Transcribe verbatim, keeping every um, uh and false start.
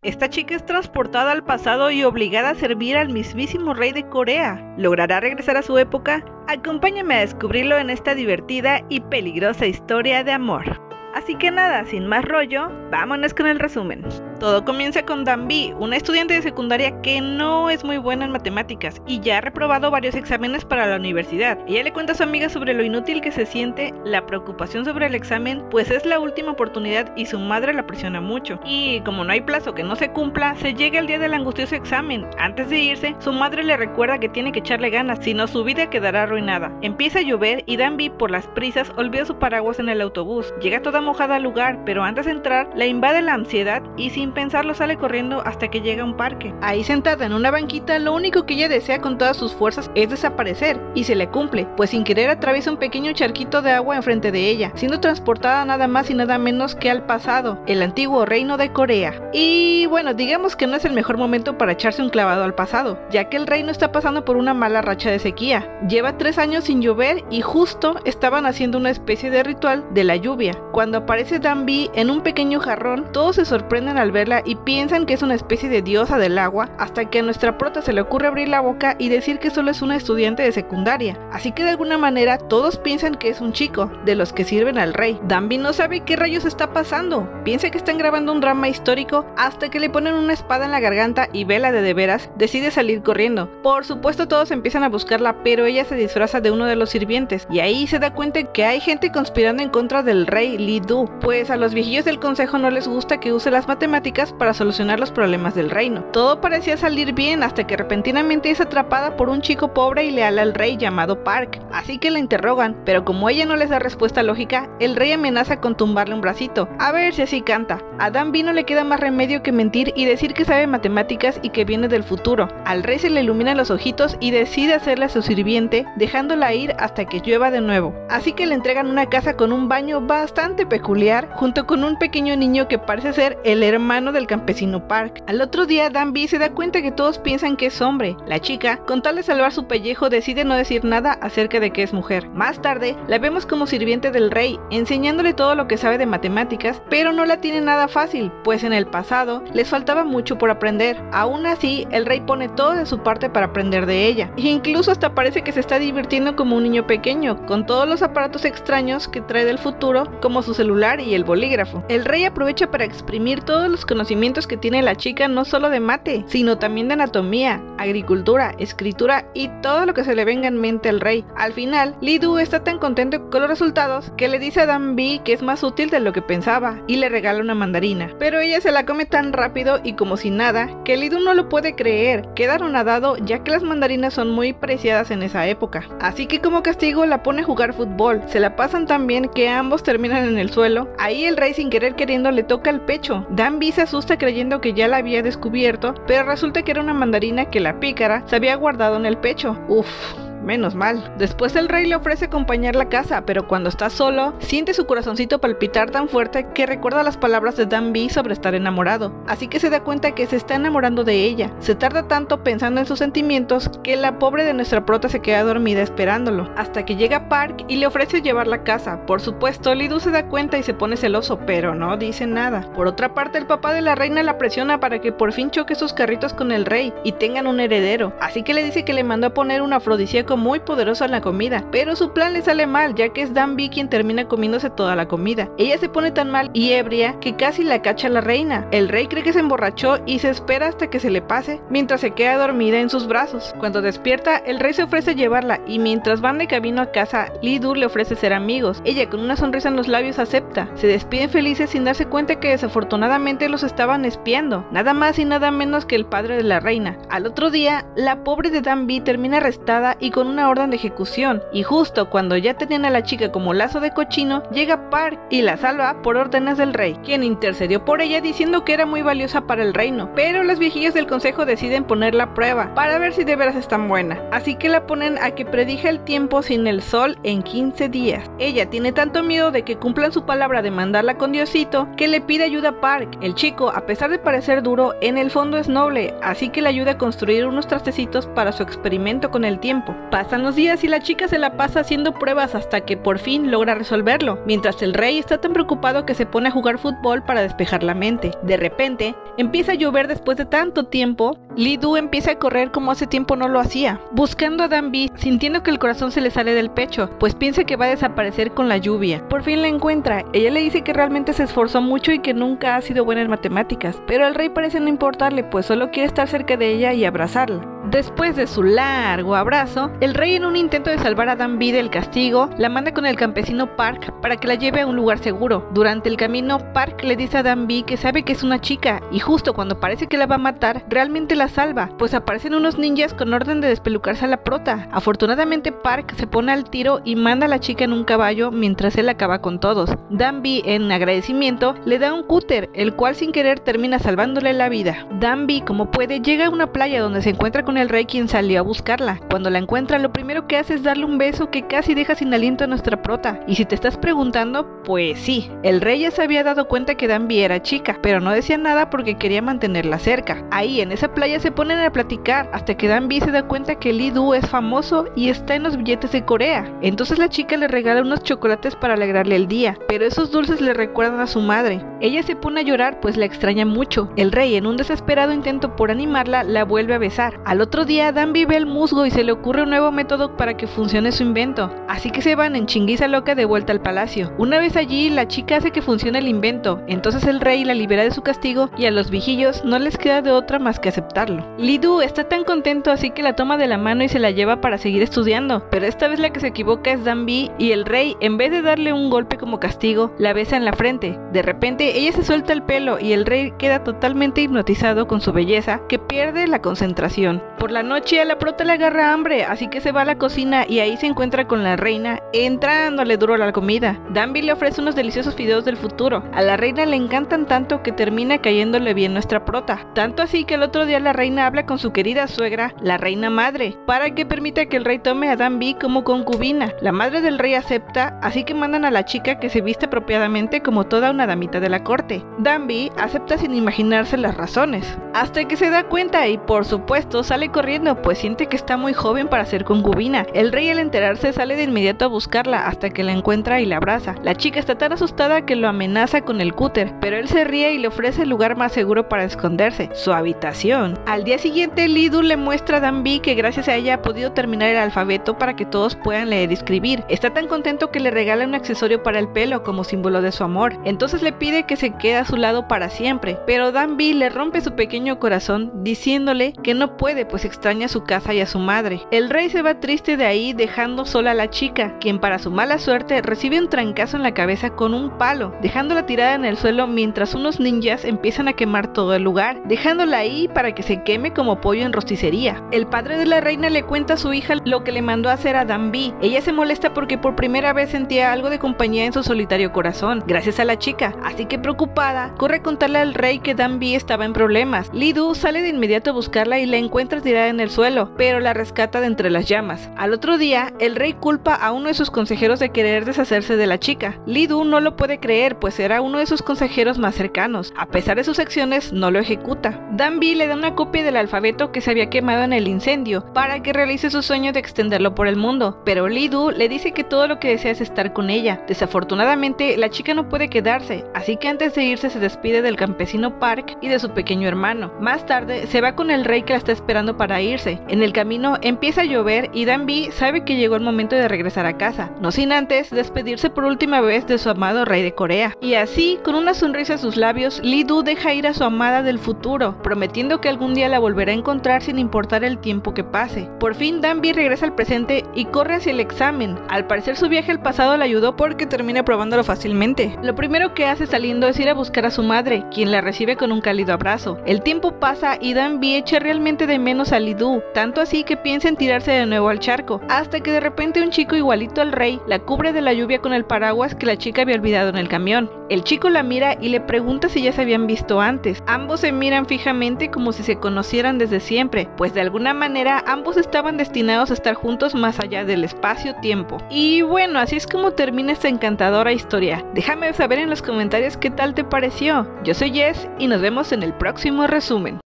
Esta chica es transportada al pasado y obligada a servir al mismísimo rey de Corea. ¿Logrará regresar a su época? Acompáñame a descubrirlo en esta divertida y peligrosa historia de amor. Así que nada, sin más rollo, vámonos con el resumen. Todo comienza con Danbi, una estudiante de secundaria que no es muy buena en matemáticas y ya ha reprobado varios exámenes para la universidad. Ella le cuenta a su amiga sobre lo inútil que se siente, la preocupación sobre el examen, pues es la última oportunidad y su madre la presiona mucho. Y como no hay plazo que no se cumpla, se llega el día del angustioso examen. Antes de irse, su madre le recuerda que tiene que echarle ganas, si no su vida quedará arruinada. Empieza a llover y Danbi, por las prisas, olvida su paraguas en el autobús. Llega toda mojada al lugar, pero antes de entrar, la invade la ansiedad y sin pensarlo sale corriendo hasta que llega a un parque. Ahí sentada en una banquita, lo único que ella desea con todas sus fuerzas es desaparecer, y se le cumple, pues sin querer atraviesa un pequeño charquito de agua enfrente de ella, siendo transportada nada más y nada menos que al pasado, el antiguo reino de Corea. Y bueno, digamos que no es el mejor momento para echarse un clavado al pasado, ya que el reino está pasando por una mala racha de sequía. Lleva tres años sin llover y justo estaban haciendo una especie de ritual de la lluvia. Cuando aparece Danbi en un pequeño jarrón, todos se sorprenden al verla y piensan que es una especie de diosa del agua, hasta que a nuestra prota se le ocurre abrir la boca y decir que solo es una estudiante de secundaria. Así que de alguna manera todos piensan que es un chico, de los que sirven al rey. Danbi no sabe qué rayos está pasando, piensa que están grabando un drama histórico hasta que le ponen una espada en la garganta y vela de de veras, decide salir corriendo. Por supuesto todos empiezan a buscarla, pero ella se disfraza de uno de los sirvientes, y ahí se da cuenta que hay gente conspirando en contra del rey Lee Do, pues a los viejillos del consejo no les gusta que use las matemáticas para solucionar los problemas del reino. Todo parecía salir bien hasta que repentinamente es atrapada por un chico pobre y leal al rey llamado Park, así que la interrogan, pero como ella no les da respuesta lógica, el rey amenaza con tumbarle un bracito, a ver si así canta. A Danbi no le queda más remedio que mentir y decir que sabe matemáticas y que viene del futuro. Al rey se le iluminan los ojitos y decide hacerla su sirviente, dejándola ir hasta que llueva de nuevo. Así que le entregan una casa con un baño bastante peculiar, junto con un pequeño niño que parece ser el hermano del campesino Park. Al otro día, Danbi se da cuenta que todos piensan que es hombre. La chica, con tal de salvar su pellejo, decide no decir nada acerca de que es mujer. Más tarde, la vemos como sirviente del rey, enseñándole todo lo que sabe de matemáticas, pero no la tiene nada fácil, pues en el pasado les faltaba mucho por aprender. Aún así, el rey pone todo de su parte para aprender de ella, e incluso hasta parece que se está divirtiendo como un niño pequeño, con todos los aparatos extraños que trae del futuro, como su celular y el bolígrafo. El rey aprovecha para exprimir todos los conocimientos que tiene la chica, no solo de mate, sino también de anatomía, agricultura, escritura y todo lo que se le venga en mente al rey. Al final, Lee Do está tan contento con los resultados que le dice a Danbi que es más útil de lo que pensaba y le regala una mandarina, pero ella se la come tan rápido y como si nada, que Lee Do no lo puede creer. Queda anonadado ya que las mandarinas son muy preciadas en esa época, así que como castigo la pone a jugar fútbol. Se la pasan tan bien que ambos terminan en el suelo. Ahí el rey sin querer queriendo le toca el pecho. Danbi se asusta creyendo que ya la había descubierto, pero resulta que era una mandarina que la pícara se había guardado en el pecho. Uff, menos mal. Después el rey le ofrece acompañar la casa, pero cuando está solo, siente su corazoncito palpitar tan fuerte que recuerda las palabras de Danbi sobre estar enamorado, así que se da cuenta que se está enamorando de ella. Se tarda tanto pensando en sus sentimientos que la pobre de nuestra prota se queda dormida esperándolo, hasta que llega Park y le ofrece llevarla a casa. Por supuesto, Lee Do se da cuenta y se pone celoso, pero no dice nada. Por otra parte, el papá de la reina la presiona para que por fin choque sus carritos con el rey y tengan un heredero, así que le dice que le mandó a poner un afrodisíaco muy poderoso en la comida, pero su plan le sale mal, ya que es Danbi quien termina comiéndose toda la comida. Ella se pone tan mal y ebria que casi la cacha la reina. El rey cree que se emborrachó y se espera hasta que se le pase, mientras se queda dormida en sus brazos. Cuando despierta, el rey se ofrece llevarla y mientras van de camino a casa, Lee Do le ofrece ser amigos. Ella con una sonrisa en los labios acepta. Se despiden felices sin darse cuenta que desafortunadamente los estaban espiando, nada más y nada menos que el padre de la reina. Al otro día, la pobre de Danbi termina arrestada y con una orden de ejecución, y justo cuando ya tenían a la chica como lazo de cochino, llega Park y la salva por órdenes del rey, quien intercedió por ella diciendo que era muy valiosa para el reino, pero las viejillas del consejo deciden ponerla a prueba para ver si de veras es tan buena, así que la ponen a que predija el tiempo sin el sol en quince días. Ella tiene tanto miedo de que cumplan su palabra de mandarla con Diosito que le pide ayuda a Park. El chico, a pesar de parecer duro, en el fondo es noble, así que le ayuda a construir unos trastecitos para su experimento con el tiempo. Pasan los días y la chica se la pasa haciendo pruebas hasta que por fin logra resolverlo, mientras el rey está tan preocupado que se pone a jugar fútbol para despejar la mente. De repente, empieza a llover después de tanto tiempo. Li-Du empieza a correr como hace tiempo no lo hacía, buscando a Dan-bi, sintiendo que el corazón se le sale del pecho, pues piensa que va a desaparecer con la lluvia. Por fin la encuentra. Ella le dice que realmente se esforzó mucho y que nunca ha sido buena en matemáticas, pero al rey parece no importarle, pues solo quiere estar cerca de ella y abrazarla. Después de su largo abrazo, el rey, en un intento de salvar a Dan-bi del castigo, la manda con el campesino Park para que la lleve a un lugar seguro. Durante el camino, Park le dice a Dan-bi que sabe que es una chica, y justo cuando parece que la va a matar, realmente la salva, pues aparecen unos ninjas con orden de despelucarse a la prota. Afortunadamente, Park se pone al tiro y manda a la chica en un caballo mientras él acaba con todos. Dan-bi, en agradecimiento, le da un cúter, el cual sin querer termina salvándole la vida. Dan-bi, como puede, llega a una playa donde se encuentra con el rey, quien salió a buscarla. Cuando la encuentra, lo primero que hace es darle un beso que casi deja sin aliento a nuestra prota. Y si te estás preguntando, pues sí, el rey ya se había dado cuenta que Dan-bi era chica, pero no decía nada porque quería mantenerla cerca. Ahí en esa playa se ponen a platicar hasta que Dan-bi se da cuenta que Li-Du es famoso y está en los billetes de Corea. Entonces la chica le regala unos chocolates para alegrarle el día, pero esos dulces le recuerdan a su madre. Ella se pone a llorar pues la extraña mucho. El rey, en un desesperado intento por animarla, la vuelve a besar. Al otro día, Dan-bi ve el musgo y se le ocurre un nuevo método para que funcione su invento, así que se van en chinguiza loca de vuelta al palacio. Una vez allí, la chica hace que funcione el invento, entonces el rey la libera de su castigo y a los vigillos no les queda de otra más que aceptarlo. Li-Du está tan contento así que la toma de la mano y se la lleva para seguir estudiando, pero esta vez la que se equivoca es Dan-bi y el rey, en vez de darle un golpe como castigo, la besa en la frente. De repente, ella se suelta el pelo y el rey queda totalmente hipnotizado con su belleza, que pierde la concentración. Por la noche a la prota le agarra hambre, así que se va a la cocina y ahí se encuentra con la reina, entrándole duro a la comida. Dan-bi le ofrece unos deliciosos fideos del futuro. A la reina le encantan tanto que termina cayéndole bien nuestra prota. Tanto así que el otro día la reina habla con su querida suegra, la reina madre, para que permita que el rey tome a Dan-bi como concubina. La madre del rey acepta, así que mandan a la chica que se viste apropiadamente como toda una damita de la corte. Dan-bi acepta sin imaginarse las razones, hasta que se da cuenta y por supuesto sale corriendo, pues siente que está muy joven para ser concubina. El rey, al enterarse, sale de inmediato a buscarla hasta que la encuentra y la abraza. La chica está tan asustada que lo amenaza con el cúter, pero él se ríe y le ofrece el lugar más seguro para esconderse, su habitación. Al día siguiente, Li-Du le muestra a Dan-bi que gracias a ella ha podido terminar el alfabeto para que todos puedan leer y escribir. Está tan contento que le regala un accesorio para el pelo como símbolo de su amor. Entonces le pide que se quede a su lado para siempre, pero Dan-bi le rompe su pequeño corazón diciéndole que no puede, pues extraña a su casa y a su madre. El rey se va triste de ahí, dejando sola a la chica, quien para su mala suerte recibe un trancazo en la cabeza con un palo, dejándola tirada en el suelo mientras unos ninjas empiezan a quemar todo el lugar, dejándola ahí para que se queme como pollo en rosticería. El padre de la reina le cuenta a su hija lo que le mandó a hacer a Dan-bi. Ella se molesta porque por primera vez sentía algo de compañía en su solitario corazón, gracias a la chica, así que preocupada, corre a contarle al rey que Dan-bi estaba en problemas. Li-Du sale de inmediato a buscarla y la encuentra tirada en el suelo, pero la rescata de entre las llamas. Al otro día, el rey culpa a uno de sus consejeros de querer deshacerse de la chica. Li-Du no lo puede creer, pues era uno de sus consejeros más cercanos. A pesar de sus acciones, no lo ejecuta. Dan-bi le da una copia del alfabeto que se había quemado en el incendio, para que realice su sueño de extenderlo por el mundo, pero Li-Du le dice que todo lo que desea es estar con ella. Desafortunadamente, la chica no puede quedarse, así que antes de irse se despide del campesino Park y de su pequeño hermano. Más tarde, se va con el rey que la está esperando para irse. En el camino empieza a llover y Dan-bi sabe que llegó el momento de regresar a casa, no sin antes despedirse por última vez de su amado rey de Corea. Y así, con una sonrisa a sus labios, Li-Du deja ir a su amada del futuro, prometiendo que algún día la volverá a encontrar sin importar el tiempo que pase. Por fin, Dan-bi regresa al presente y corre hacia el examen. Al parecer, su viaje al pasado le ayudó porque termina probándolo fácilmente. Lo primero que hace saliendo es ir a buscar a su madre, quien la recibe con un cálido abrazo. El tiempo pasa y Dan-bi echa realmente de menos a Li-Du, tanto así que piensa en tirarse de nuevo al charco, hasta que de repente un chico igualito al rey la cubre de la lluvia con el paraguas que la chica había olvidado en el camión. El chico la mira y le pregunta si ya se habían visto antes. Ambos se miran fijamente como si se conocieran desde siempre, pues de alguna manera ambos estaban destinados a estar juntos más allá del espacio-tiempo. Y bueno, así es como termina esta encantadora historia. Déjame saber en los comentarios qué tal te pareció. Yo soy Jess y nos vemos en el próximo resumen.